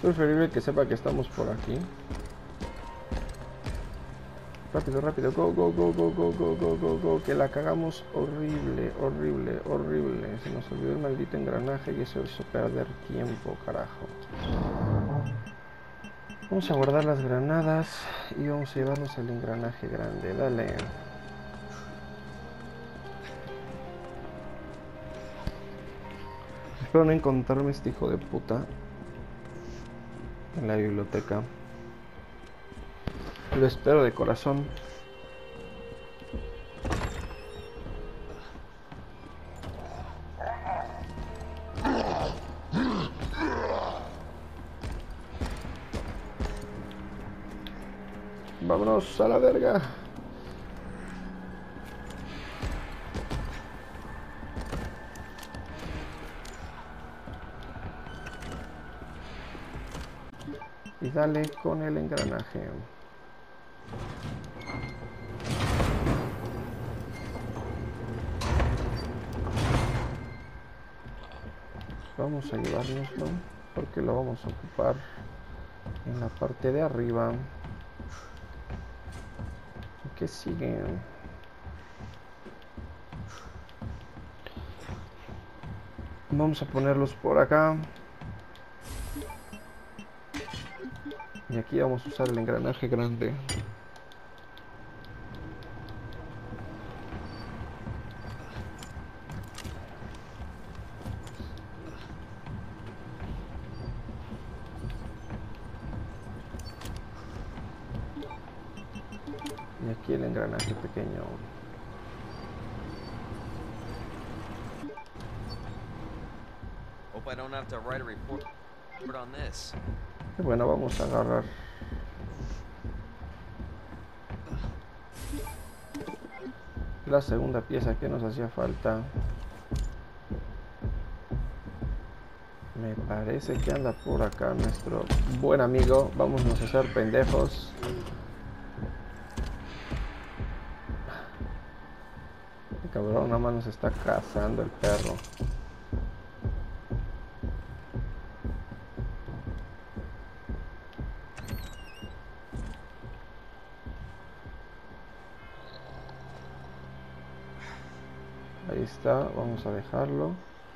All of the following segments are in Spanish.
preferible que sepa que estamos por aquí. Rápido, rápido, go, go, go, go, go, go, go, go, go, que la cagamos horrible, horrible, horrible. Se nos olvidó el maldito engranaje y eso hizo perder tiempo, carajo. Vamos a guardar las granadas y vamos a llevarnos el engranaje grande, dale. Espero no encontrarme este hijo de puta en la biblioteca. Lo espero de corazón. Vámonos a la verga. Y dale con el engranaje. Vamos a llevárnoslo porque lo vamos a ocupar en la parte de arriba. ¿Qué sigue? Vamos a ponerlos por acá. Y aquí vamos a usar el engranaje grande. Y aquí el engranaje pequeño. Hope I don't have to write a report on this. Y bueno, vamos a agarrar la segunda pieza que nos hacía falta. Me parece que anda por acá nuestro buen amigo. Vámonos a hacer pendejos. El cabrón nada más nos está cazando el perro. Ahí está, vamos a dejarlo.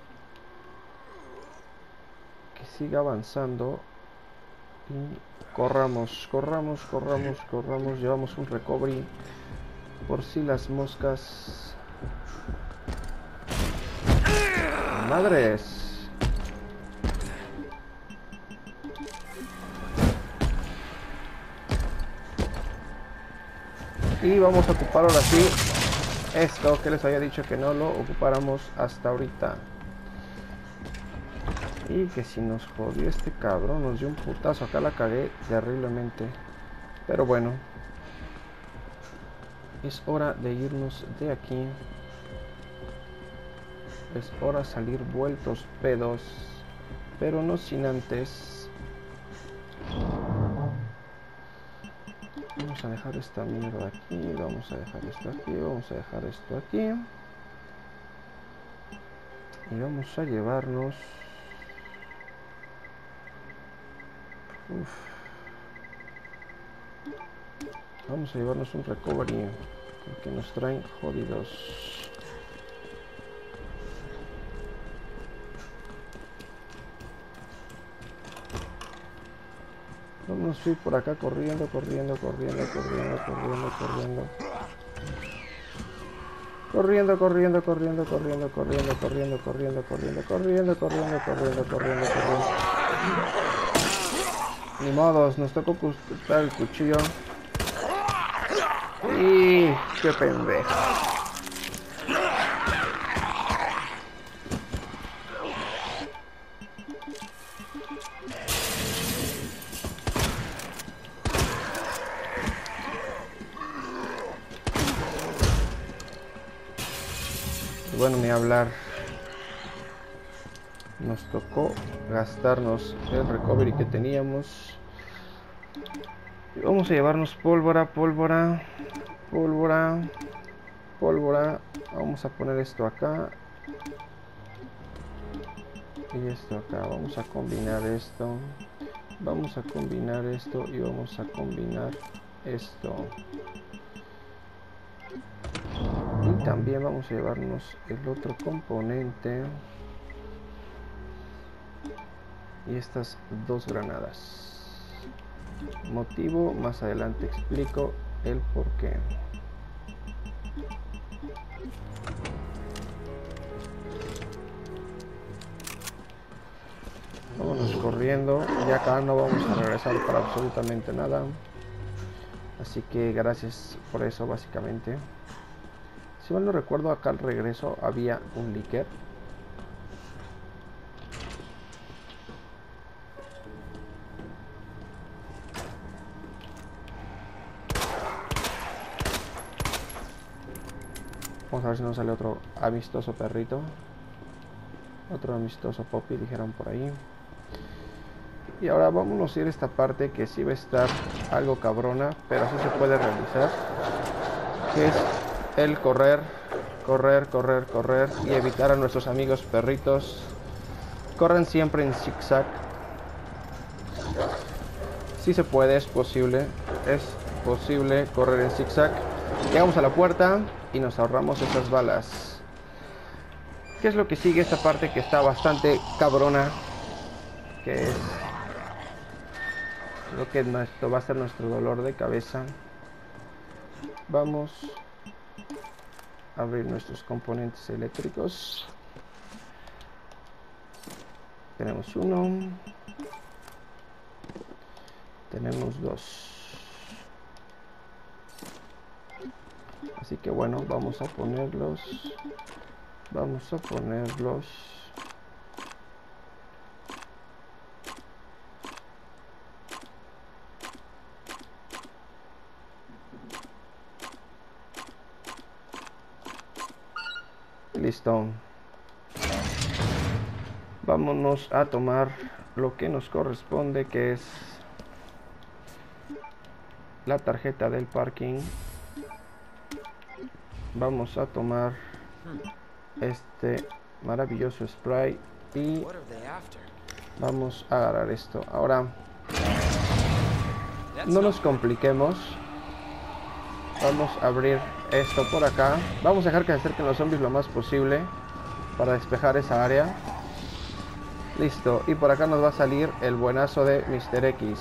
Que siga avanzando. Y corramos, corramos, corramos, corramos. Llevamos un recovery. Por si las moscas. ¡Madres! Y vamos a ocupar ahora sí esto que les había dicho que no lo ocupáramos hasta ahorita. Y que si nos jodió este cabrón, nos dio un putazo. Acá la cagué terriblemente. Pero bueno. Es hora de irnos de aquí. Es hora de salir vueltos pedos. Pero no sin antes. Vamos a dejar esta mierda aquí. Vamos a dejar esto aquí. Vamos a dejar esto aquí. Y vamos a llevarnos... Vamos a llevarnos un recovery. Porque nos traen jodidos. Vamos a ir por acá corriendo, corriendo, corriendo, corriendo, corriendo, corriendo. Corriendo, corriendo, corriendo, corriendo, corriendo, corriendo, corriendo, corriendo, corriendo, corriendo, corriendo, corriendo, corriendo. Ni modos, nos tocó ocultar el cuchillo. Y qué pendejo. Bueno, ni hablar. Nos tocó gastarnos el recovery que teníamos. Y vamos a llevarnos pólvora, pólvora, pólvora, pólvora. Vamos a poner esto acá. Y esto acá. Vamos a combinar esto. Vamos a combinar esto y vamos a combinar esto. Y también vamos a llevarnos el otro componente y estas dos granadas. Motivo, más adelante explico el por qué. Vámonos corriendo, y acá no vamos a regresar para absolutamente nada. Así que gracias por eso, básicamente. Si mal no recuerdo, acá al regreso había un líquido. Vamos a ver si nos sale otro amistoso perrito. Otro amistoso Poppy, dijeron por ahí. Y ahora vámonos a ir a esta parte que sí va a estar algo cabrona, pero sí se puede realizar. Que es el correr, correr, correr, correr y evitar a nuestros amigos perritos. Corran siempre en zigzag. Sí se puede, es posible correr en zigzag. Llegamos a la puerta y nos ahorramos esas balas. ¿Qué es lo que sigue? Esta parte que está bastante cabrona, que es lo que va a ser nuestro dolor de cabeza. Vamos a abrir nuestros componentes eléctricos. Tenemos uno, tenemos dos. Así que bueno, vamos a ponerlos. Listo. Vámonos a tomar lo que nos corresponde, que es la tarjeta del parking. Vamos a tomar este maravilloso spray y vamos a agarrar esto. Ahora no nos compliquemos. Vamos a abrir esto por acá. Vamos a dejar que se acerquen los zombies lo más posible para despejar esa área. Listo. Y por acá nos va a salir el buenazo de Mr. X.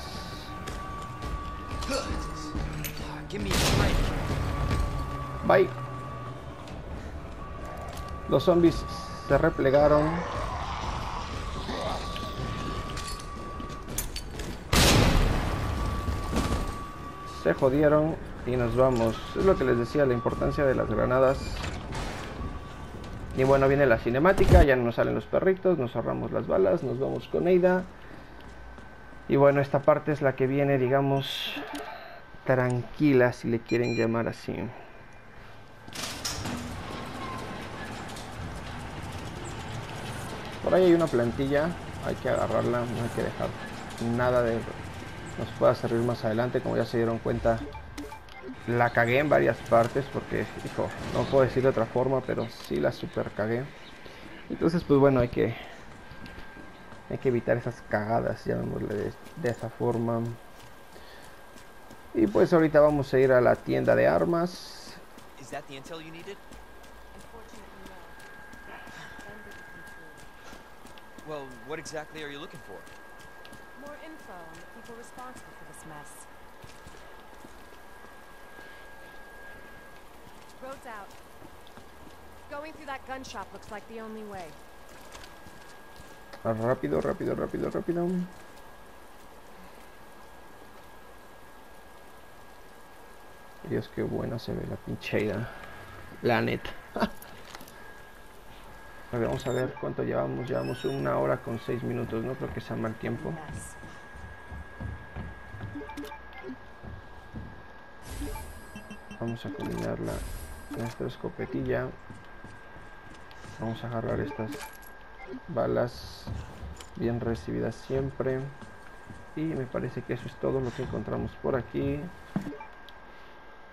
Bye. Los zombies se replegaron. Se jodieron y nos vamos. Es lo que les decía, la importancia de las granadas. Y bueno, viene la cinemática, ya no nos salen los perritos, nos ahorramos las balas, nos vamos con Ada. Y bueno, esta parte es la que viene, digamos, tranquila, si le quieren llamar así. Por ahí hay una plantilla, hay que agarrarla, no hay que dejar nada de nos pueda servir más adelante. Como ya se dieron cuenta, la cagué en varias partes porque, hijo, no puedo decir de otra forma, pero sí la super cagué. Entonces, pues bueno, hay que evitar esas cagadas, llamémosle de esa forma. Y pues ahorita vamos a ir a la tienda de armas. Well, what exactly are you looking for? More info on the people responsible for this mess. Road's out. Going through that gun shop looks like the only way. Rápido, rápido, rápido, rápido. Dios, qué buena se ve la pincheira. La neta. A ver, vamos a ver cuánto llevamos. Llevamos 1 hora con 6 minutos. No creo que sea mal tiempo. Vamos a combinar nuestra escopetilla. Vamos a agarrar estas balas bien recibidas siempre. Y me parece que eso es todo lo que encontramos por aquí.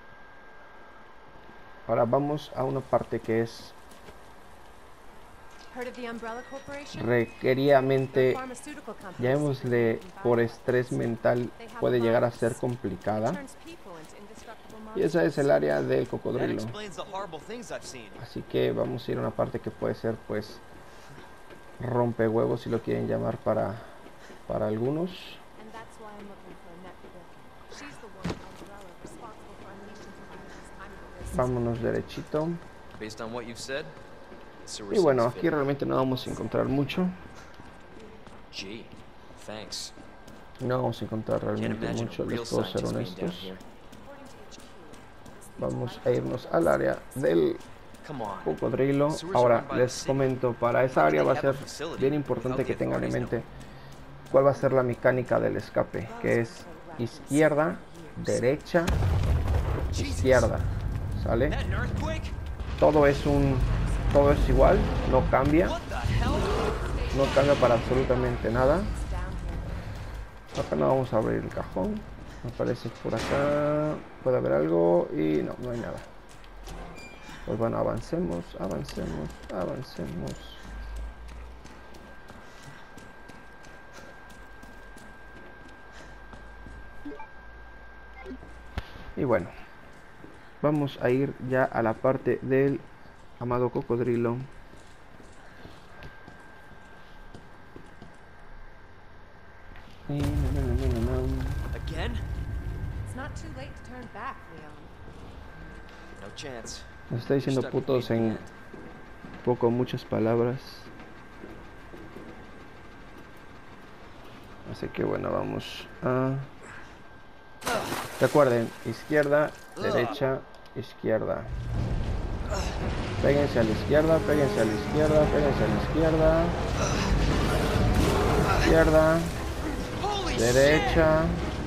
Ahora vamos a una parte que es Heard of the Umbrella Corporation? requeridamente, Pharmaceutical company. llamémosle por estrés mental, puede llegar a ser complicada. Turns people into indestructible Y esa es el área del That cocodrilo. explains the horrible things I've seen. Así que vamos a ir a una parte que puede ser, pues, rompehuevos, si lo quieren llamar para algunos. And that's why I'm looking for Annette Birkin. She's the one Umbrella responsible for unleashing the virus. I'm the risk. Vámonos derechito. Based on what you've said, sewer Y bueno, seems aquí fit. realmente no vamos a encontrar mucho. Gee, thanks. No vamos a encontrar Can't realmente imagine mucho, a real les puedo ser scientist being down honestos. here. According to HQ, it's the Vamos life a irnos al área del Come on. cocodrilo. Ahora les comento, para esa área va a ser bien importante que tengan en mente cuál va a ser la mecánica del escape, que es izquierda, derecha, izquierda, ¿sale? That an earthquake? Todo es igual, no cambia, What the hell? no cambia para absolutamente nada. down here. Acá no vamos a abrir el cajón, me parece que por acá puede haber algo y no hay nada. Pues bueno, avancemos. Y bueno, vamos a ir ya a la parte del amado cocodrilo. Again? It's not too late to turn back, Leon. No chance. Nos está diciendo Stuck with me putos to the en end. muchas palabras. Así que bueno, vamos a... Recuerden, izquierda, derecha, izquierda. Péguense a la izquierda, péguense a la izquierda, péguense a la izquierda. Izquierda, Holy derecha.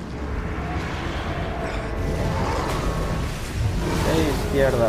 E izquierda.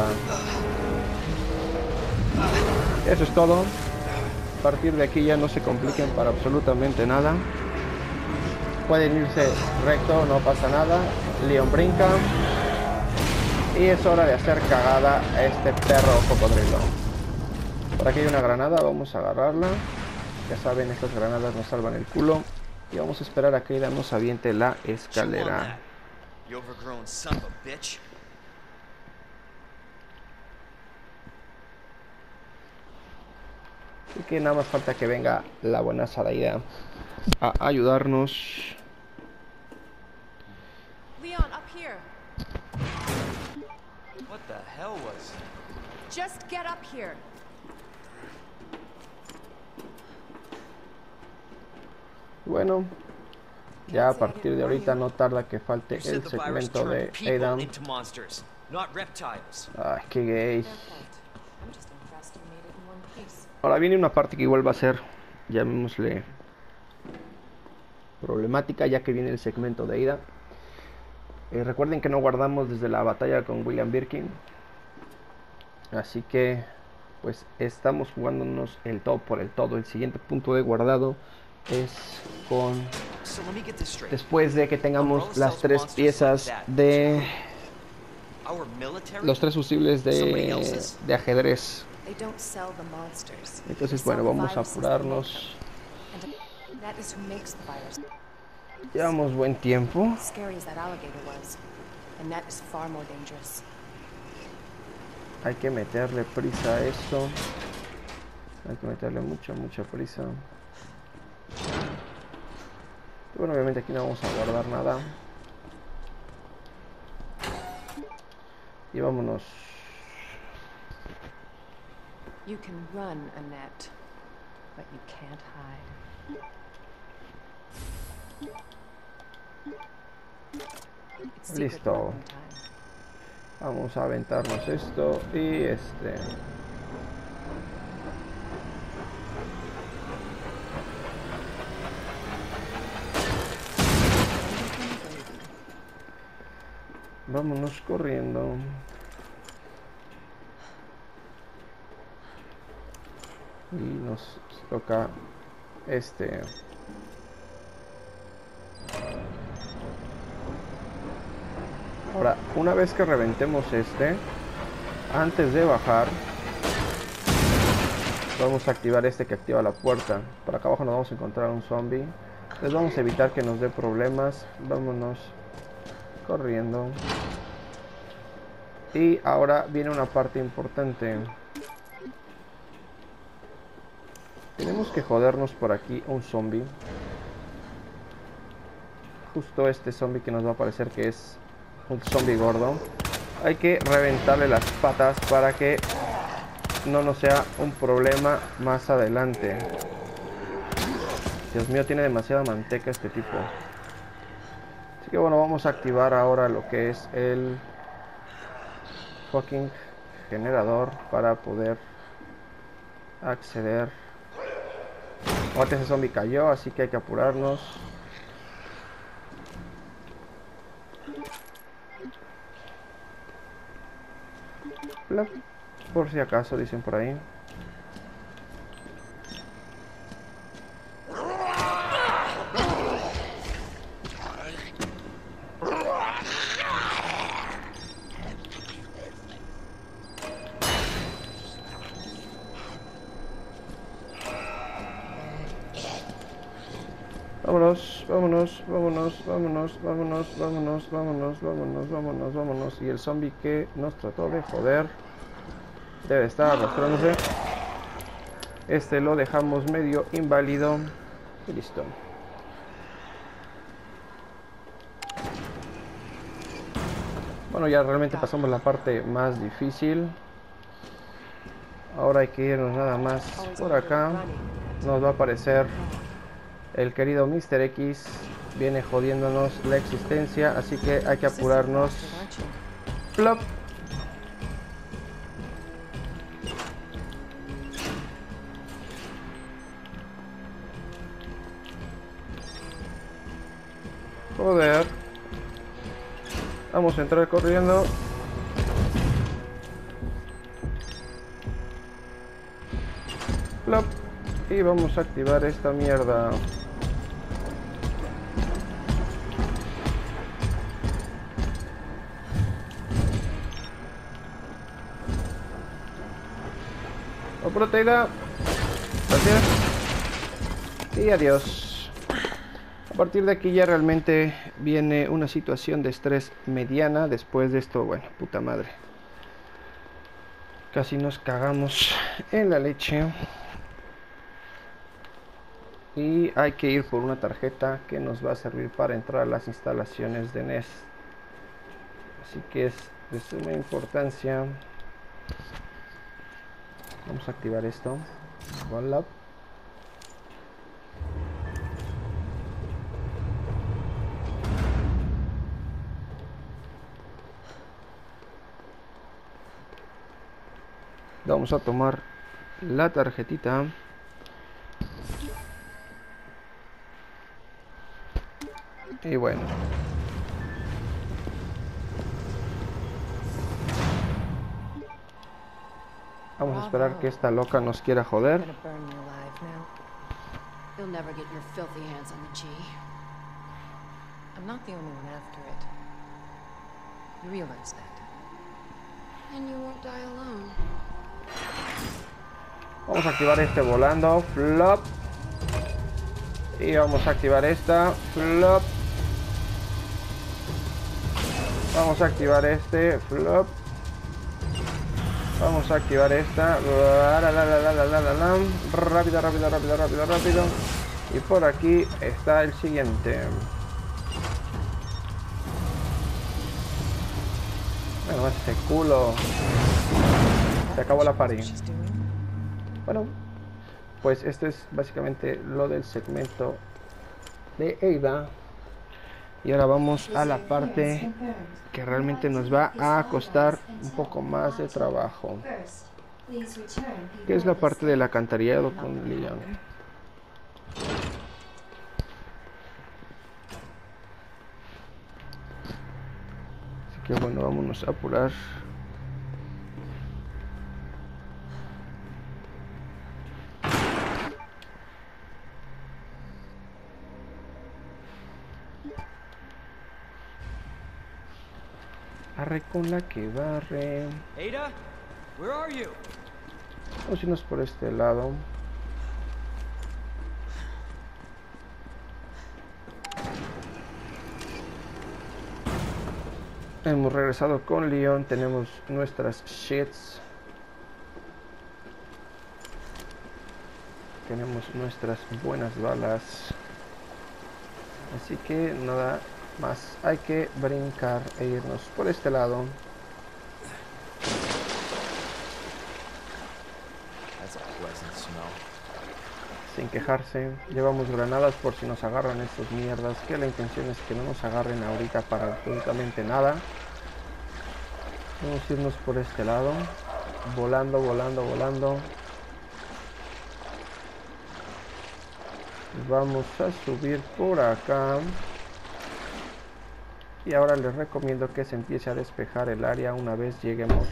Eso es todo. A partir de aquí ya no se compliquen para absolutamente nada. Pueden irse recto, no pasa nada. Leon brinca. Y es hora de hacer cagada a este perro cocodrilo. Por aquí hay una granada, vamos a agarrarla. Ya saben, estas granadas nos salvan el culo. Y vamos a esperar a que Ada nos aviente la Chew on escalera. that, you overgrown son of a bitch. Así que nada más falta que venga la buena Sadaida a ayudarnos. Leon, up here. What the hell was? Just get up here. Bueno, ya a partir de ahorita no tarda que falte You said el the virus segmento de turned people Aidan. into monsters, not reptiles. Ay, qué gay. Fair point. I'm just impressed you made it in one piece. Ahora viene una parte que igual va a ser, llamémosle, problemática, ya que viene el segmento de Ada. Recuerden que no guardamos desde la batalla con William Birkin. Así que, pues, estamos jugándonos el todo por el todo. El siguiente punto de guardado es con... So let me get this straight. Después de que tengamos las tres piezas de... Our military? Los tres fusibles de ajedrez. They don't sell the monsters. Entonces, They bueno, sell the vamos a viruses that make apurarnos. them. And that is who makes the virus. Llevamos buen tiempo. As scary as that alligator was, Annette is far more dangerous. Hay que meterle prisa a esto. Hay que meterle mucha prisa. Y bueno, obviamente aquí no vamos a guardar nada. Y vámonos. You can run, Annette, but you can't hide. It's secret Listo. weapon time. Vamos a aventarnos esto y vámonos corriendo. Y nos toca Ahora, una vez que reventemos antes de bajar, Vamos a activar este que activa la puerta. Por acá abajo nos vamos a encontrar un zombie. Entonces vamos a evitar que nos dé problemas. Vámonos corriendo. Y ahora viene una parte importante. Tenemos que jodernos por aquí un zombie. Justo este zombie que nos va a parecer que es un zombie gordo. Hay que reventarle las patas para que no nos sea un problema más adelante. Dios mío, tiene demasiada manteca este tipo. Así que bueno, vamos a activar ahora lo que es el fucking generador para poder acceder. Ahorita ese zombie cayó, así que hay que apurarnos. Plop. Por si acaso, dicen por ahí. Vámonos, vámonos, vámonos, vámonos, vámonos, vámonos, vámonos, vámonos, vámonos, vámonos. Y el zombie que nos trató de joder debe estar arrastrándose. Este lo dejamos medio inválido. Y listo. Bueno, ya realmente pasamos la parte más difícil. Ahora hay que irnos nada más por acá. Nos va a aparecer el querido Mr. X. Viene jodiéndonos la existencia, así que hay que apurarnos. Plop. Joder. Vamos a entrar corriendo. Plop. Y vamos a activar esta mierda. Apúratela. Gracias. Y adiós. A partir de aquí ya realmente viene una situación de estrés mediana. Después de esto, bueno, puta madre. Casi nos cagamos en la leche. Y hay que ir por una tarjeta que nos va a servir para entrar a las instalaciones de NES. Así que es de suma importancia. Vamos a activar esto. One up. Vamos a tomar la tarjetita. Y bueno. Vamos a esperar que esta loca nos quiera joder. You'll never get your filthy hands on the G. I'm not the only one after it. You realize that. And you won't die alone. Vamos a activar este volando. Flop. Y vamos a activar esta. Flop. Vamos a activar este. Flop. Vamos a activar esta. Rápido, rápido, rápido, rápido, rápido. Y por aquí está el siguiente. Bueno, ese culo. Se acabó la party. Bueno, pues esto es básicamente lo del segmento de Ada. Y ahora vamos a la parte que realmente nos va a costar un poco más de trabajo, que es la parte del alcantarillado con Leon. Así que bueno, vámonos a apurar. Arre con la que barre. Ada, where are you? Vamos a irnos por este lado. Hemos regresado con Leon. Tenemos nuestras shits. Tenemos nuestras buenas balas. Así que nada más. Hay que brincar e irnos por este lado. That's a pleasant smell. Sin quejarse. Llevamos granadas por si nos agarran estos mierdas. Que la intención es que no nos agarren ahorita para absolutamente nada. Vamos a irnos por este lado. Volando, volando, volando. Vamos a subir por acá. Y ahora les recomiendo que se empiece a despejar el área una vez lleguemos.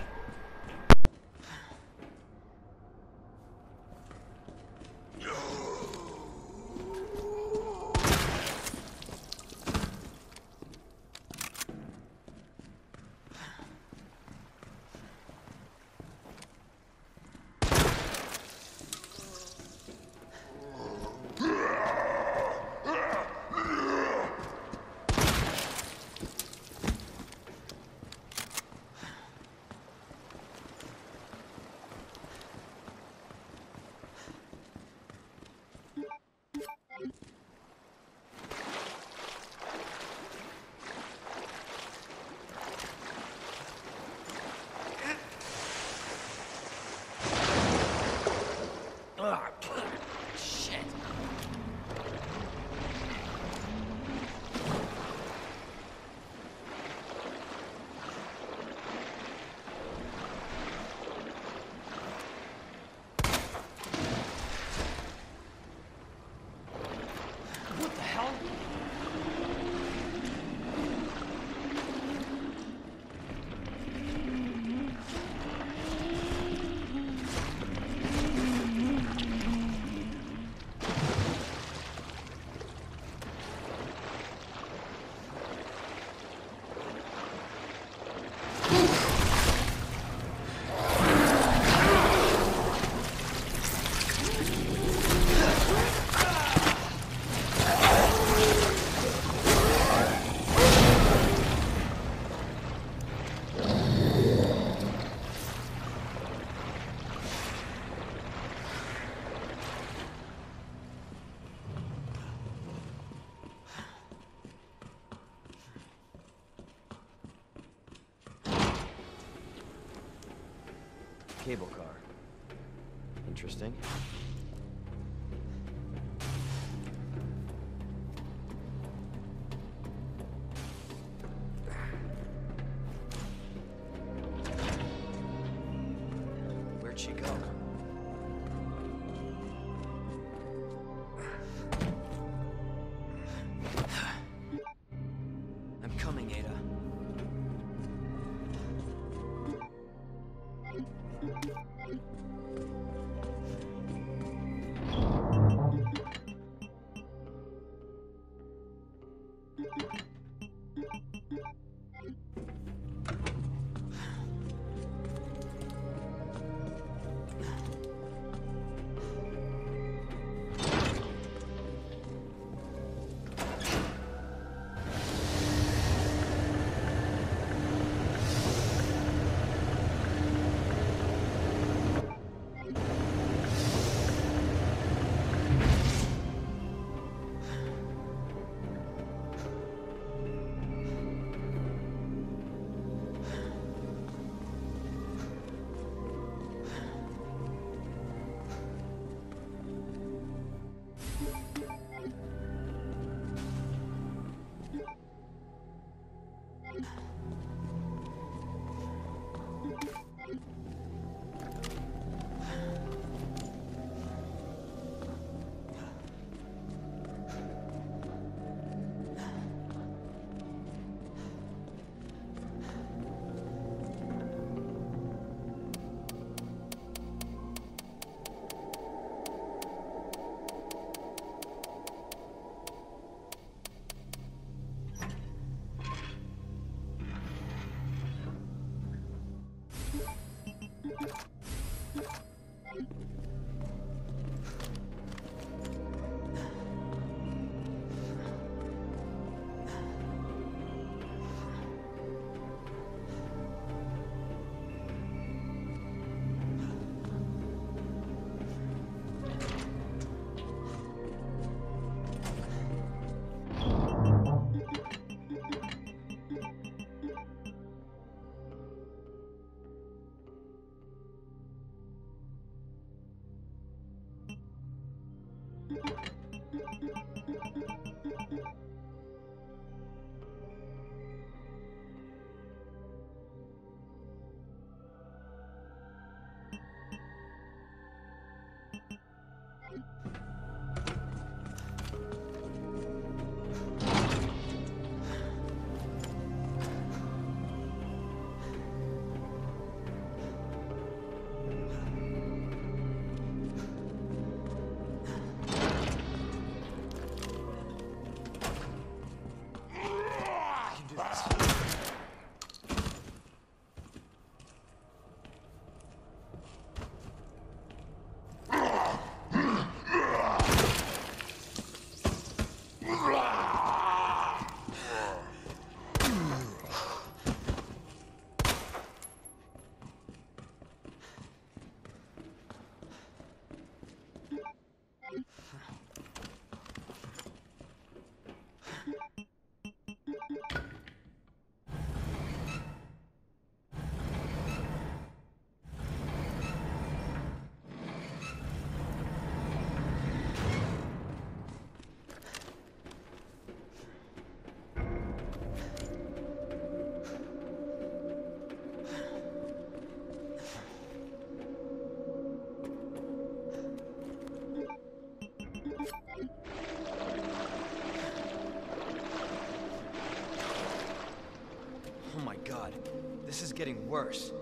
Shit. What the hell? Cable car. Interesting. Where'd she go? I'm coming, Ada. I can do this. Oh my god, this is getting worse.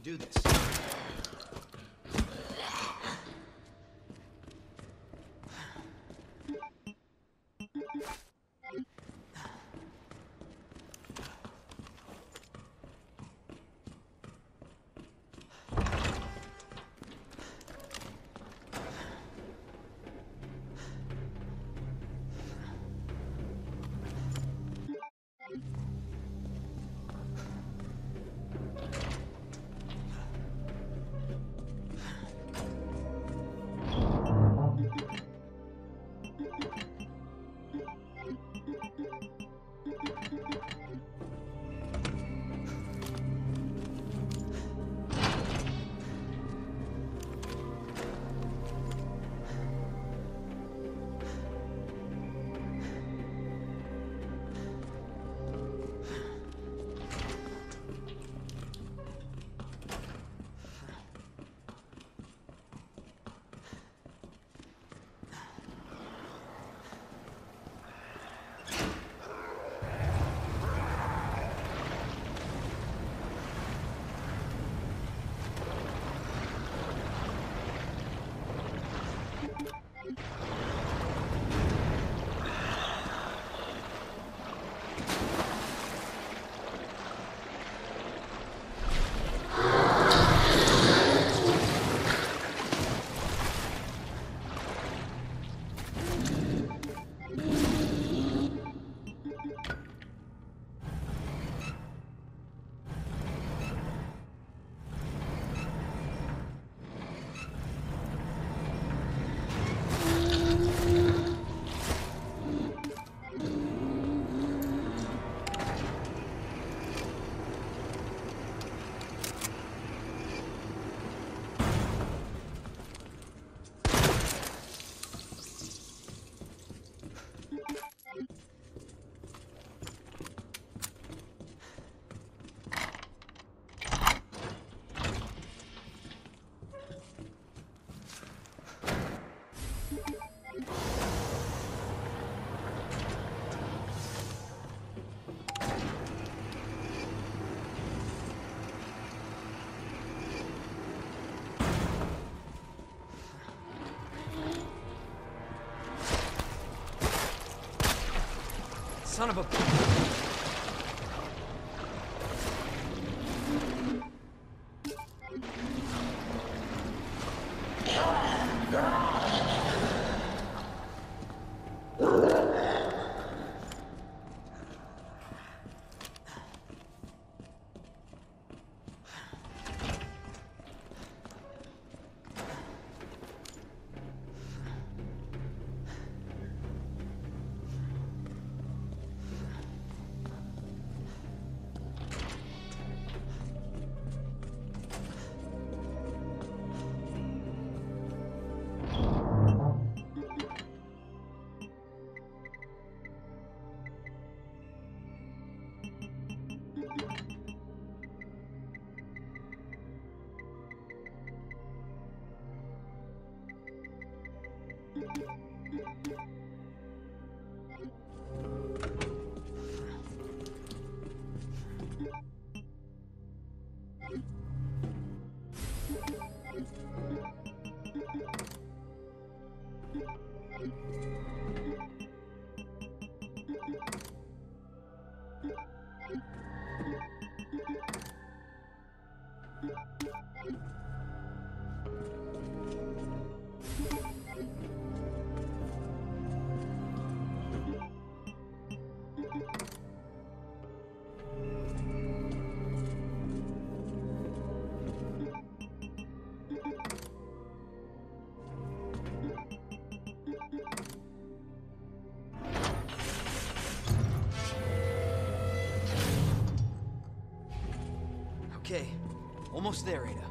do this. Son of a... Okay, almost there, Ada.